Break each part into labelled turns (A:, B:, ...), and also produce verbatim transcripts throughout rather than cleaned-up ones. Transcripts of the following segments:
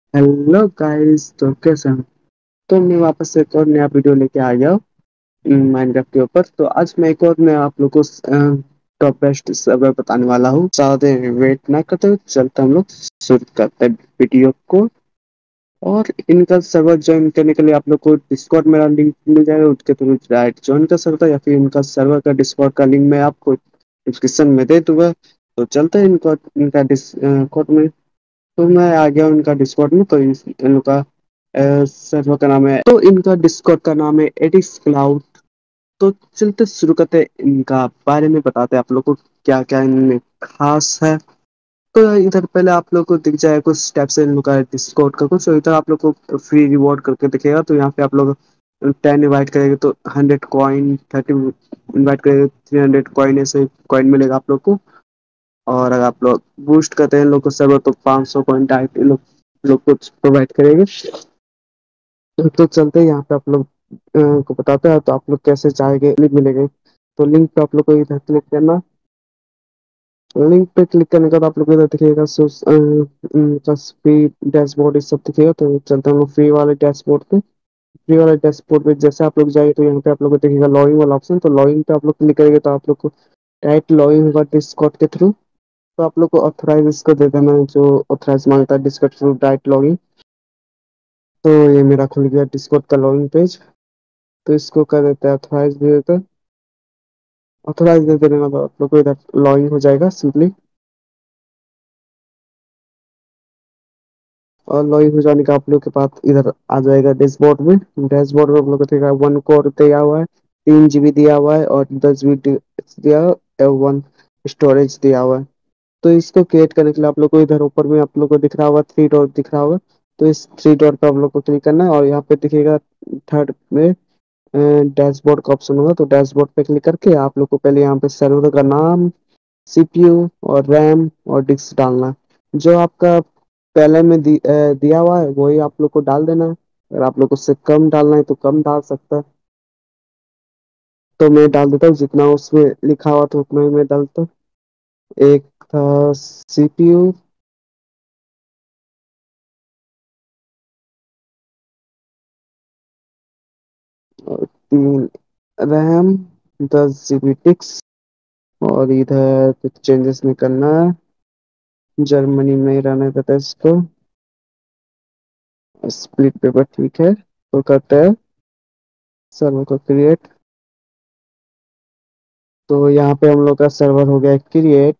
A: Hello guys, तो कैसे हैं? तो मैं वापस से एक और नया वीडियो लेके आ गया हूँ माइनक्राफ्ट के ऊपर। तो आज मैं एक और मैं आप लोगों को टॉप बेस्ट सर्वर बताने वाला हूँ। ज्यादा देर वेट ना करते हुए चलते हम लोग शुरू करते हैं वीडियो को। और इनका सर्वर ज्वाइन करने के लिए आप लोग को डिस्कॉर्ड मेरा लिंक मिल जाएगा, उसके थ्रू डायरेक्ट ज्वाइन कर सकते हो, या फिर इनका सर्वर का डिस्कॉर्ड का लिंक मैं आपको डिस्क्रिप्शन में दे दूंगा। तो चलते हैं इनका इनका डिस्कॉर्ड में। तो मैं आ गया हूँ इनका डिस्कॉर्ड में। तो इस- इनका सर्वर का नाम है, तो इनका डिस्कॉर्ड का नाम है एडिक्स क्लाउड। तो चलते शुरू करते हैं, इनका बारे में बताते हैं आप लोग को क्या क्या इनमें खास है। तो इधर पहले आप लोग को दिख जाए कुछ स्टेप से इन लोग का डिस्कॉर्ड का कुछ। तो इधर आप लोग को फ्री रिवॉर्ड करके दिखेगा। तो यहाँ पे आप लोग टेन इनवाइट करेंगे तो हंड्रेड कॉइन, थर्टी इनवाइट करेंगे थ्री हंड्रेड कॉइन, ऐसे कॉइन मिलेगा आप लोग को। और अगर आप लोग बूस्ट करते हैं इन लोग को सर्वर, तो पाँच सौ कॉइन डायरेक्ट इन लोग लोग को प्रोवाइड करेंगे। तो चलते हैं यहाँ पे आप लोग अ, को बताते हैं। तो आप लोग कैसे चाहेंगे लिंक मिलेंगे। तो लिंक पे आप लोग को इधर क्लिक करना। लिंक पे क्लिक करने के बाद आप लोग को इधर दिखेगा फ्री डैशबोर्ड ये सब दिखेगा। तो चलते हैं हम लोग फ्री वाले डैशबोर्ड पे। फ्री वाले डैशबोर्ड पे जैसे आप लोग जाएंगे तो यहाँ पे आप लोग को दिखेगा लॉगिन वाला ऑप्शन। तो लॉगिन पे आप लोग क्लिक करेंगे तो आप लोग को डायरेक्ट लॉगिन होगा डिस्कॉर्ड के थ्रू। तो आप लोग को ऑथराइज इसको दे देना है, जो ऑथराइज मांगता है डिस्कॉर्ड थ्रू डायरेक्ट लॉगिन। तो ये मेरा खुल गया डिस्कॉर्ड का लॉगिन पेज। तो इसको कर देते हैं ऑथराइज दे देते हैं। ऑथराइज दे देने के बाद आप लोग को इधर लॉगिन हो जाएगा सिंपली। और लॉगिन हो जाने का आप लोग के पास इधर आ जाएगा डैशबोर्ड में। डैशबोर्ड में आप लोग को दिखेगा वन कोर दिया हुआ है, तीन जीबी दिया हुआ है, और दस जीबी दिया हुआ है, और वन स्टोरेज दिया हुआ है। तो इसको क्रिएट करने के लिए आप लोग को इधर ऊपर में आप लोग को दिख रहा होगा थ्री डॉट दिख रहा होगा। तो इस थ्री डॉट पे आप लोग को क्लिक करना है, और यहाँ पे दिखेगा थर्ड में डैशबोर्ड का ऑप्शन होगा। तो डैशबोर्ड पे क्लिक करके आप लोग को पहले यहाँ पे सर्वर का नाम, सीपीयू और रैम और डिस्क डालना है। जो आपका पहले में दि, अ, दिया हुआ है वही आप लोग को डाल देना है। अगर आप लोग को उससे कम डालना है तो कम डाल सकता है। तो मैं डाल देता हूँ जितना उसमें लिखा हुआ था उतना ही मैं डालता हूँ। एक था सीपीयू, और तीन रैम, दस जीबी डिस्क। और इधर कुछ चेंजेस नहीं करना है, जर्मनी में ही रहने देता है इसको। स्प्लिट पेपर ठीक है। तो करते हैं सर्वर को क्रिएट। तो यहाँ पे हम लोग का सर्वर हो गया क्रिएट।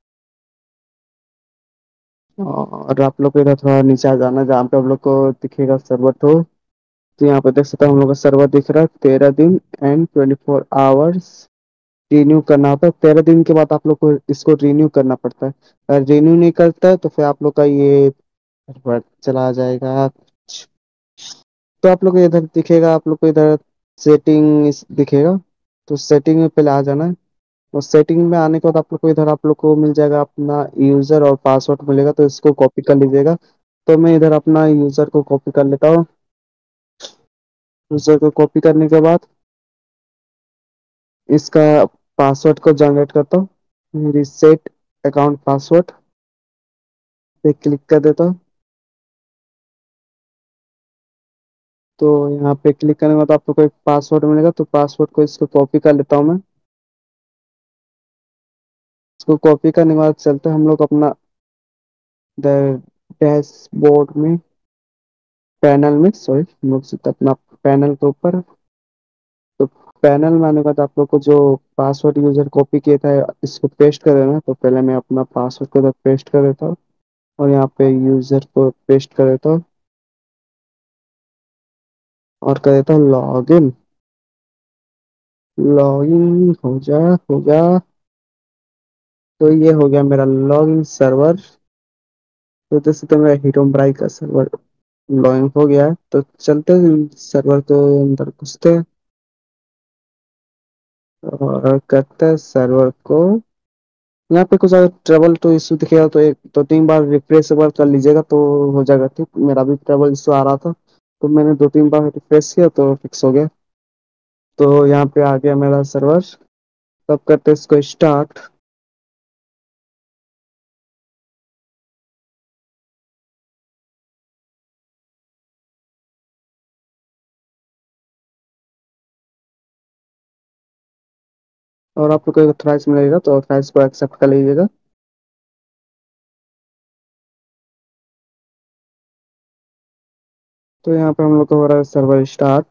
A: और आप लोग को इधर थोड़ा नीचे आ जाना, जहाँ पे हम लोग को दिखेगा सर्वर। तो तो यहाँ पे देख सकते हैं हम लोग का सर्वर दिख रहा है तेरह दिन, and twenty four hours. Renew करना होता है तेरह दिन के बाद आप लोग को इसको रिन्यू करना पड़ता है। अगर रिन्यू नहीं करता है तो फिर आप लोग का ये सर्वर चला जाएगा। तो आप लोग को इधर दिखेगा, आप लोग को इधर सेटिंग दिखेगा। तो सेटिंग में पहले आ जाना है। और सेटिंग में आने के बाद आप लोग को इधर आप लोग को मिल जाएगा अपना यूजर और पासवर्ड मिलेगा। तो इसको कॉपी कर लीजिएगा। तो मैं इधर अपना यूजर को कॉपी कर लेता हूँ। यूजर को कॉपी करने के बाद इसका पासवर्ड को जनरेट करता हूँ, रिसेट अकाउंट पासवर्ड पे क्लिक कर देता हूँ। तो यहाँ पे क्लिक करने के बाद आप लोग को एक पासवर्ड मिलेगा। तो पासवर्ड को इसको कॉपी कर लेता हूँ मैं। इसको कॉपी करने के बाद चलते हैं हम लोग अपना डैशबोर्ड में, पैनल में, सॉरी हम लोग सीधे अपना पैनल के ऊपर। तो पैनल में आने के बाद आप लोग को जो पासवर्ड यूजर कॉपी किया था इसको पेस्ट कर देना है। तो पहले मैं अपना पासवर्ड को इधर पेस्ट कर देता हूँ, और यहाँ पे यूजर को पेस्ट कर देता हूँ, और कर देता हूँ लॉग इन। लॉग इन हो जा हो जा। तो ये हो गया मेरा लॉग इन सर्वर। तो जैसे तो मेरा हीरो ब्राई का सर्वर लॉग इन हो गया है। तो चलते हैं सर्वर के अंदर घुसते हैं, और करते हैं सर्वर को। यहाँ पे कुछ अगर ट्रेवल तो इशू दिखेगा तो एक दो तीन बार रिफ्रेश एक बार कर लीजिएगा तो हो जाएगा ठीक। मेरा भी ट्रेवल इशू आ रहा था, तो मैंने दो तीन बार रिफ्रेश किया तो फिक्स हो गया। तो यहाँ पे आ गया मेरा सर्वर। तब करते हैं इसको स्टार्ट। اور آپ کو تھرائس ملے گا تو تھرائس کو ایکسپٹ کر لیجیے گا. تو یہاں پہ ہم لوگ کا ہو رہا ہے سرور اسٹارٹ.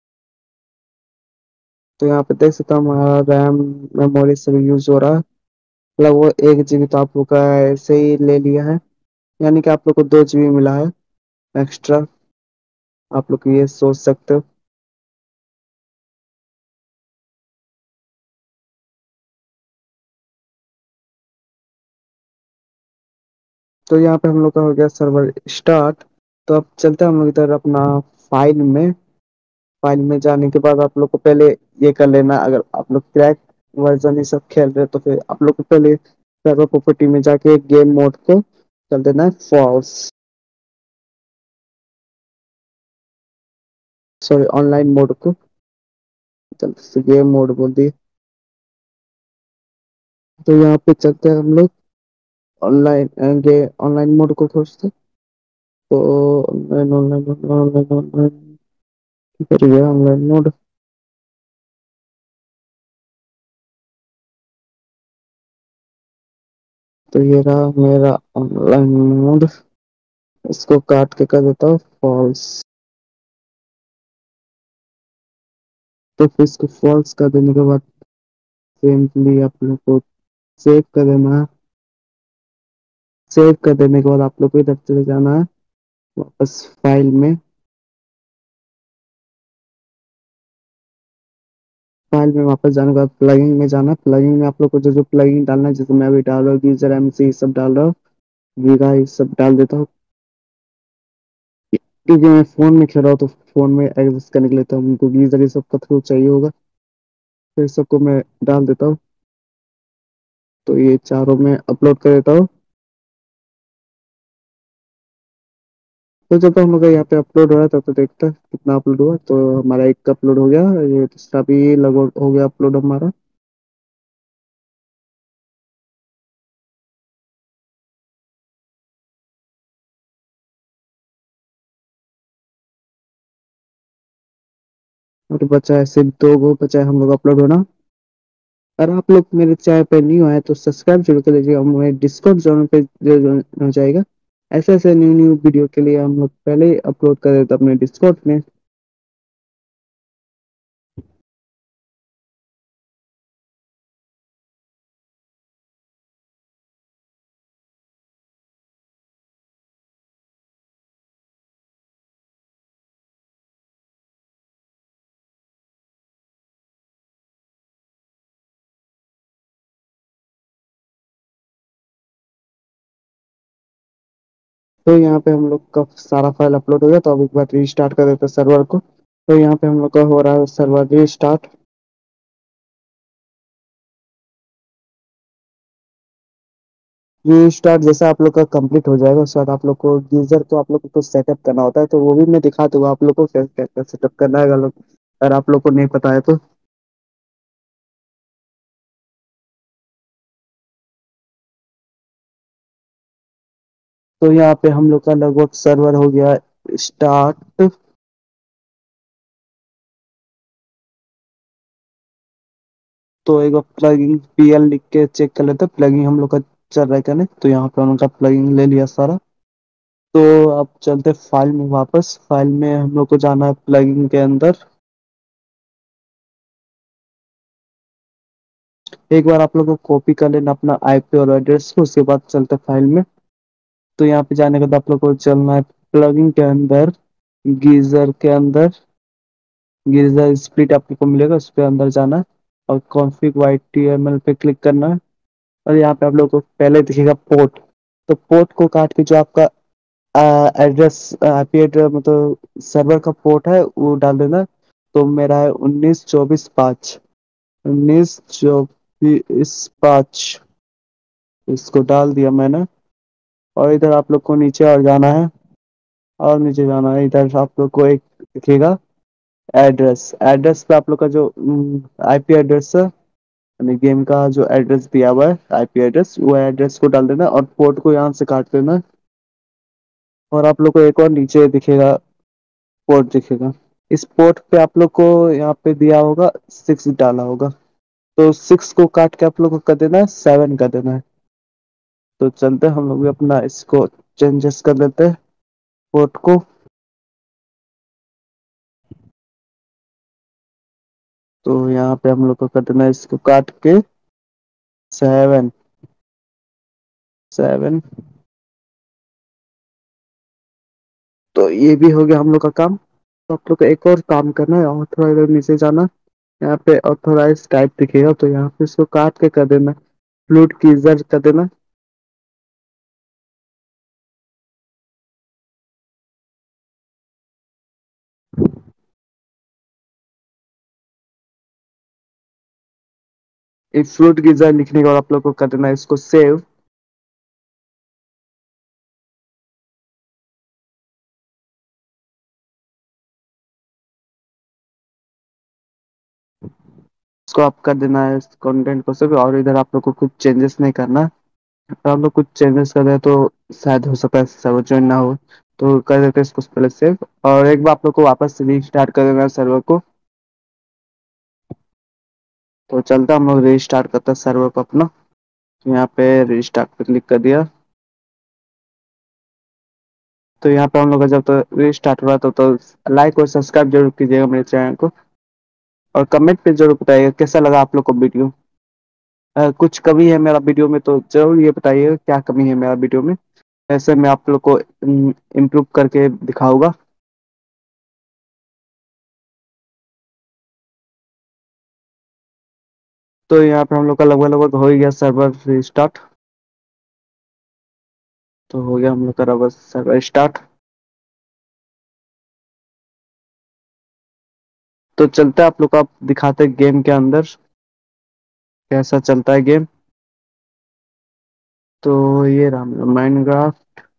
A: تو یہاں پہ دیکھ سکتا ہوں ہمارا ریم میموری سب یوز ہو رہا ہے. مطلب وہ ایک جی بی تو آپ لوگ کا ایسے ہی لے لیا ہے. یعنی کہ آپ لوگ کو دو جی بی ملا ہے ایکسٹرا. آپ لوگ یہ سوچ سکتے ہو. تو یہاں پہ ہم لوگ کا ہو گیا سرور اسٹارٹ. تو اب چلتے ہیں ہم لوگ ادھر اپنا فائل میں. فائل میں جانے کے بعد آپ لوگ کو پہلے یہ کر لینا اگر آپ لوگ کریک ورژن یہ سب کھیل رہے تو پھر آپ لوگ کو پہلے پراپرٹی میں جا کے گیم موڈ کو چل دینا ہے false. Sorry online mode کو گیم موڈ بول دی. تو یہاں پہ چلتے ہیں ہم لوگ online online mode کو کھجتے تو لائن لائن لائن کریے آن لائن موڈ. تو یہ رہا میرا آن لائن موڈ. اس کو کاٹ کے کر دیتا ہوں فالس. تو پھر اس کو فالس کر دینے کے بعد سمپلی اپنے کو سیو کر دینا ہے. سیو کر دینے کے بعد آپ لوگ کو ادھر چلے جانا ہے واپس فائل میں. فائل میں واپس جانے کے بعد پلگنگ میں جانا ہے. پلگنگ میں آپ لوگ کو جو پلگنگ ڈالنا ہے جیسے میں ابھی ڈال رہا ہوں گیزر ایم سی یہ سب ڈال رہا ہوں. وگا یہ سب ڈال دیتا ہوں کیونکہ میں فون میں کھیل رہا ہوں تو فون میں ایڈجسٹ کرنے کے لیے تو ہم کو گیزر سب کا تھرو چاہیے ہوگا. پھر سب کو میں ڈال دیتا ہوں. تو یہ چاروں میں اپلوڈ کر دیتا ہوں. تو جب ہم لوگ یہاں پہ اپلوڈ ہو رہا تھا تو دیکھتا کتنا اپلوڈ ہوا تو ہمارا ایک اپلوڈ ہو گیا. یہ دوسرا بھی لگ بھگ ہو گیا اپلوڈ ہمارا. اور بچا ایسے دو گو بچا ہم لوگ اپلوڈ ہونا. اگر آپ لوگ میرے چینل پہ نیو آئے تو سبسکرائب ضرور کر لیجیے. ڈسکاؤنٹ زون پہ ہو جائے گا. ایسے ایسے نیو نیو ویڈیو کے لیے ہم لوگ پہلے ہی اپلوڈ کر دیتے اپنے ڈسکاؤنٹ میں. تو یہاں پہ ہم لوگ کا سارا فائل اپلوڈ ہو گیا تو اب ایک بار ری اسٹارٹ کر دیتے سرور کو. تو یہاں پہ ہم لوگ کا ہو رہا ہے سرور ری اسٹارٹ. یہ اسٹارٹ جیسا آپ لوگ کا کمپلیٹ ہو جائے گا اس بعد آپ لوگ کو گیزر تو آپ لوگ کو سیٹ اپ کرنا ہوتا ہے تو وہ بھی میں دکھا دوں گا آپ لوگ کو سیٹ اپ کرنا ہے اگر آپ لوگ کو نہیں پتا ہے تو. تو یہاں پہ ہم لوگ کا لگ بھگ سرور ہو گیا اسٹارٹ. تو ایک پلگ پی ایل لکھ کے چیک کر لیتے پلگ ہم لوگ کا چل رہا ہے کیا نہیں. تو یہاں پہ ان کا پلگ لے لیا سارا. تو اب چلتے فائل میں واپس. فائل میں ہم لوگ کو جانا ہے پلگنگ کے اندر. ایک بار آپ لوگ کو کاپی کر لینا اپنا آئی پی اور ایڈریس کو اس کے بعد چلتے فائل میں. تو یہاں پہ جانے کے بعد آپ لوگ کو چلنا ہے پلگنگ کے اندر گیزر کے اندر. گیزر اسپلٹ آپ کو ملے گا اس پہ اندر جانا اور config white T M L پہ کلک کرنا ہے. اور یہاں پہ آپ لوگ کو پہلے دکھے گا پورٹ. تو پورٹ کو کاٹ کے جو آپ کا ایڈریس مطلب سرور کا پورٹ ہے وہ ڈال دینا. تو میرا ہے انیس چوبیس پانچ. انیس چوبیس پانچ. اس کو ڈال دیا میں نے. اور ادھر آپ لوگ کو نیچے اور جانا ہے. اور نیچے جانا ہے ادھر آپ لوگ کو ایک دکھے گا ایڈریس. ایڈریس پہ آپ لوگ کا جو آئی پی ایڈریس ہے گیم کا جو ایڈریس دیا ہوا ہے آئی پی ایڈریس وہ ایڈریس کو ڈال دینا اور پورٹ کو یہاں سے کاٹ دینا. اور آپ لوگ کو ایک اور نیچے دکھے گا پورٹ دکھے گا. اس پورٹ پہ آپ لوگ کو یہاں پہ دیا ہوگا سکس ڈالا ہوگا. تو سکس کو کاٹ کے آپ لوگ کو کر دینا ہے سیون کر دینا ہے. تو چلتے ہم لوگ بھی اپنا اس کو چینجز کر لیتے پورٹ کو. تو یہاں پہ ہم لوگ کو کٹنا ہے اس کو کاٹ کے سیون سیون. تو یہ بھی ہو گیا ہم لوگ کا کام. تو آپ لوگ کو ایک اور کام کرنا ہے اور تھوڑا ادھر نیچے جانا. یہاں پہ آتھورائز ٹائپ دکھے گا تو یہاں پہ اس کو کاٹ کے کر دینا فلوٹ کی زر کر دینا. ایک فلوٹ گیزر لکھنے کے بعد آپ لوگ کو کر دینا ہے اس کو سیو. اس کو آپ کر دینا ہے کانٹینٹ کو سب اور ادھر آپ لوگ کو کچھ چینجز نہیں کرنا. آپ لوگ کچھ چینجز کر رہے تو شاید ہو سکتا ہے سرور جوائن نہ ہو. تو کر دیتے اس کو پہلے سیو اور ایک بار آپ لوگ کو واپس سے ری اسٹارٹ کر دینا سرور کو. تو چلتا ہم لوگ ری اسٹارٹ کرتا سرور کو اپنا. یہاں پہ ری اسٹارٹ پہ کلک کر دیا. تو یہاں پہ ہم لوگ کا جب تو ری اسٹارٹ ہوا تو لائک اور سبسکرائب ضرور کیجیے گا میرے چینل کو. اور کمنٹ پہ ضرور بتائیے گا کیسا لگا آپ لوگ کو ویڈیو. کچھ کمی ہے میرا ویڈیو میں تو ضرور یہ بتائیے گا کیا کمی ہے میرا ویڈیو میں. ایسے میں آپ لوگ کو امپروو کر کے دکھاؤں گا. تو یہاں پہ ہم لوگ کا لگ بگ لگ بگ ہو ہی گیا سرور ری اسٹارٹ. تو ہو گیا ہم لوگ کرا بس سرور اسٹارٹ. تو چلتا ہے آپ لوگ کو آپ دکھاتے گیم کے اندر کیسا چلتا ہے گیم. تو یہ رام مائنڈ گراف.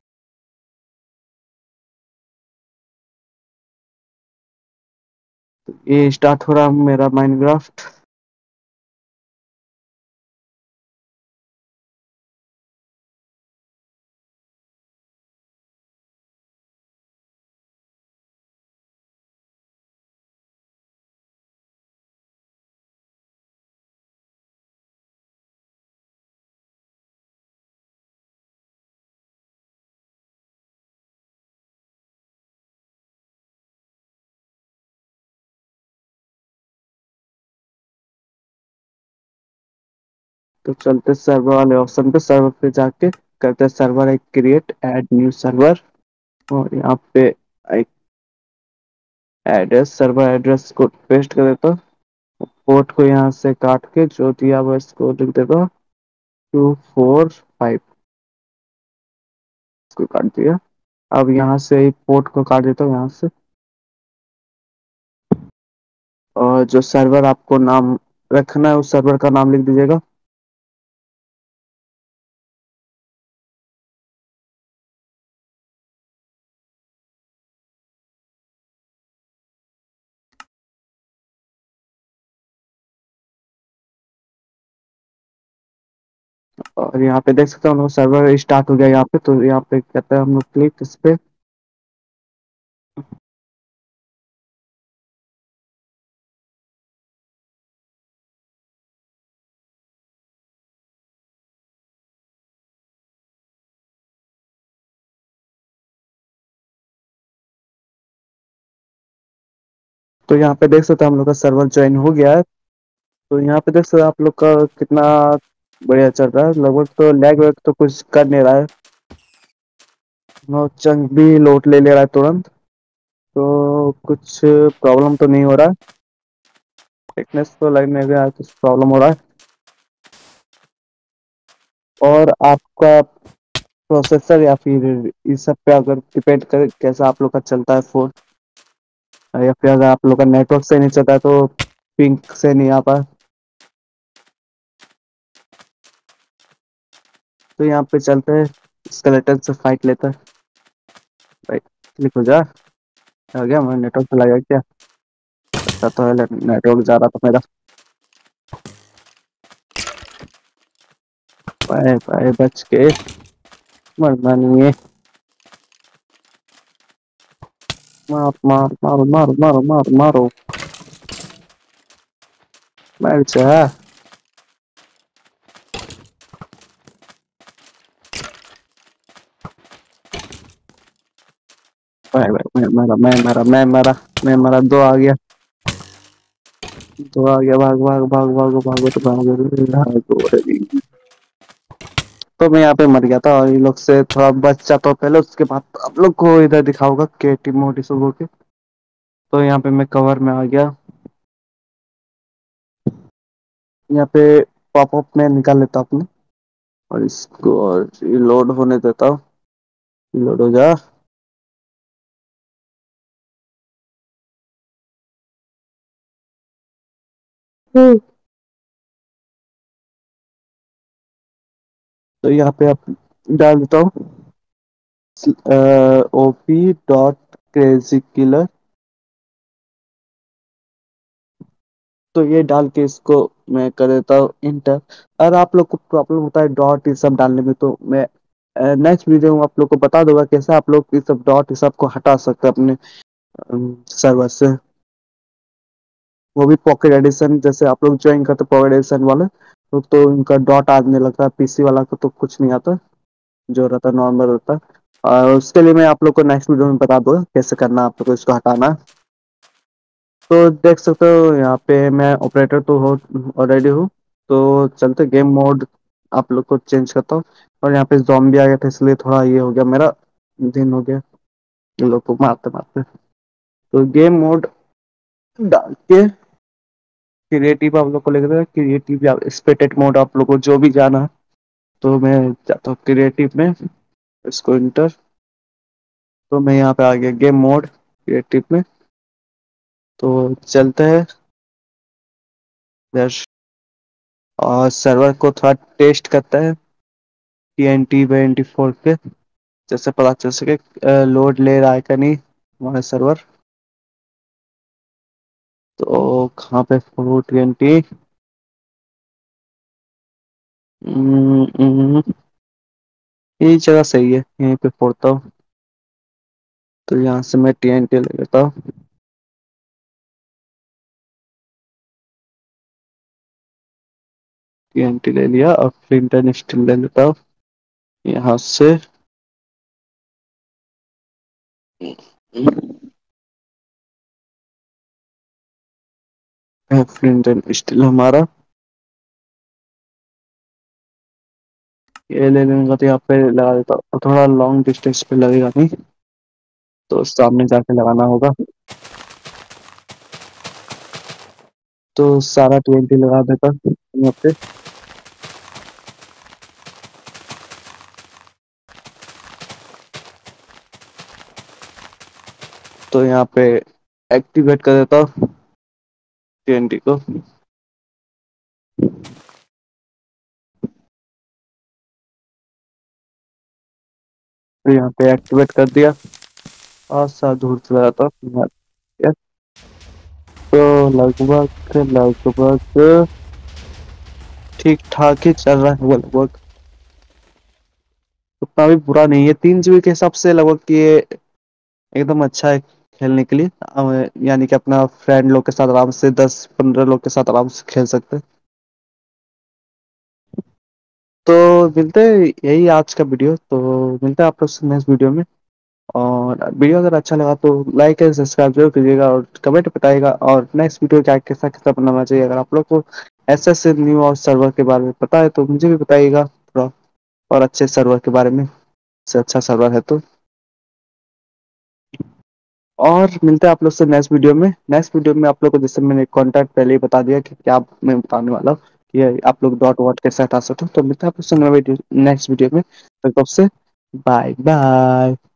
A: یہ اسٹارٹ ہو رہا میرا مائنڈ کرافٹ. تو چلتے سرور والے آپشن پہ سرور پہ جا کے کرتے سرور ایک کریٹ ایڈ نیو سرور. اور یہاں پہ ایک ایڈریس سرور ایڈریس کو پیسٹ کر دیتا. پورٹ کو یہاں سے کاٹ کے جو دیا وہ اس کو لکھ دے گا ٹو فور فائیو. اس کو کاٹ دیا. اب یہاں سے پورٹ کو کاٹ دیتا ہوں یہاں سے. اور جو سرور آپ کو نام رکھنا ہے اس سرور کا نام لکھ دیجیے گا. اور یہاں پہ دیکھ سکتے ہیں ہم لوگ سرور اسٹارٹ ہو گیا یہاں پہ تو یہاں پہ کہتا ہے ہم لوگ کلک اس پہ. تو یہاں پہ دیکھ سکتے ہیں ہم لوگ کا سرور جوائن ہو گیا ہے. تو یہاں پہ دیکھ سکتے آپ لوگ کا کتنا بڑھیا چل رہا ہے لگ بھگ تو لیگ ویگ تو کچھ کر نہیں رہا ہے. چنک بھی لوٹ لے لے رہا ہے ترنت. تو کچھ پرابلم تو نہیں ہو رہا. فٹنس تو لگنے بھی کچھ پرابلم ہو رہا ہے. اور آپ کا پروسیسر یا پھر اس سب پہ اگر ڈپینڈ کرے کیسا آپ لوگ کا چلتا ہے فون. یا پھر اگر آپ لوگ کا نیٹ ورک سے نہیں چلتا ہے تو پنک سے نہیں آ پا. تو یہاں پہ چلتے ہے اسکeleton سے فائٹ لیتا ہے. کلک ہو جا آ گیا ہمارا نیٹورک چلا گیا کیا. اچھا تو نیٹورک جا رہا تھا میرا. بائے بائے بچ کے مرنا نہیں ہے. مار مار مارو مارو مارو مارو مارو. مر جا. भाई भाई मैं मरा मैं मरा मैं मरा मैं मरा दो आ गया। दो आ गया भाग भाग भाग भागो भागो तो भागो भागो रे। तो मैं यहाँ पे मर गया था और ये लोग से थोड़ा बच जाता हूँ पहले, उसके बाद आप लोग को इधर दिखाऊंगा के टी मोटी सुबह के। तो यहाँ पे मैं कवर में आ गया। यहाँ पे पॉपअप में निकाल लेता हूँ अपने और इसको और लोड होने देता हूँ। लोड हो जा। हम्म। तो यहाँ पे आप डाल देता हूँ ओपी डॉट क्रेजी किलर। तो ये डाल के इसको मैं कर देता हूँ इंटर। अगर आप लोग को प्रॉब्लम होता है डॉट ये सब डालने में तो मैं नेक्स्ट वीडियो में आप लोग को बता दूंगा कैसे आप लोग ये सब डॉट ये सब को हटा सकते हैं अपने सर्वर से। वो भी पॉकेट एडिशन जैसे आप लोग ज्वाइन करते पॉकेट एडिशन वाले तो, तो उनका डॉट आने लगता है, पीसी वाला को तो कुछ नहीं आता, जो रहता है नॉर्मल रहता है। और उसके लिए मैं आप लोग को नेक्स्ट वीडियो में बता दूंगा कैसे करना है आप लोग को इसको हटाना है। तो देख सकते हो यहाँ पे मैं ऑपरेटर तो हो ऑलरेडी हूँ। तो चलते गेम मोड आप लोग को चेंज करता हूँ। और यहाँ पे जॉम्बी आ गया था इसलिए थोड़ा ये हो गया मेरा, दिन हो गया इन लोग को मारते मारते। तो गेम मोड डाल के क्रिएटिव आप लोग को लेकर क्रिएटिव या स्पेक्टेड मोड आप लोग को जो भी जाना है। तो मैं जाता हूँ क्रिएटिव में, इसको इंटर। तो मैं यहाँ पे आ गया गेम मोड क्रिएटिव में। तो चलते हैं यस। और सर्वर को थोड़ा टेस्ट करता है T N T twenty four के, जैसे पता चल सके लोड ले रहा है कि नहीं हमारा सर्वर। तो कहाँ पे फोर टी एन टी, यही जगह सही है, यहीं पे फोड़ता हूँ। तो यहाँ से मैं टी एन टी ले लेता हूँ। टी एन टी ले लिया और फ्लिंटन स्टील ले लेता हूँ यहाँ से। फ्लिंटन स्टील हमारा ये ले लेंगे तो यहाँ पे लगा देता हूँ, थोड़ा लॉन्ग डिस्टेंस पे लगेगा नहीं तो सामने जाके लगाना होगा। तो सारा टी एन टी लगा देता हूँ यहाँ पे। तो यहाँ पे एक्टिवेट कर देता हूँ टी एन टी को। तो यहाँ पे एक्टिवेट कर दिया और साथ दूर चला जाता हूँ। तो लगभग लगभग ठीक ठाक ही चल रहा है वो, लगभग उतना भी बुरा नहीं है। तीन जीबी के हिसाब से लगभग ये एकदम अच्छा है खेलने के लिए। अ, यानी कि अपना फ्रेंड लोग के साथ आराम से दस पंद्रह लोग के साथ आराम से खेल सकते हैं। तो मिलते हैं, यही आज का वीडियो। तो मिलते हैं आप लोग से नेक्स्ट वीडियो में। और वीडियो अगर अच्छा लगा तो लाइक एंड सब्सक्राइब जरूर कीजिएगा और कमेंट बताइएगा और नेक्स्ट वीडियो क्या कैसा कैसा बनाना चाहिए। अगर आप लोग को ऐसे ऐसे न्यू और सर्वर के बारे में पता है तो मुझे भी बताइएगा थोड़ा, और अच्छे सर्वर के बारे में से अच्छा सर्वर है तो। और मिलते हैं आप लोग से नेक्स्ट वीडियो में। नेक्स्ट वीडियो में आप लोग को जैसे मैंने कॉन्टैक्ट पहले ही बता दिया कि क्या मैं बताने वाला हूँ कि आप लोग डॉट वॉट कैसे हटा सकते हो। तो मिलते हैं आप लोग से नेक्स्ट वीडियो में, तब तक से बाय बाय।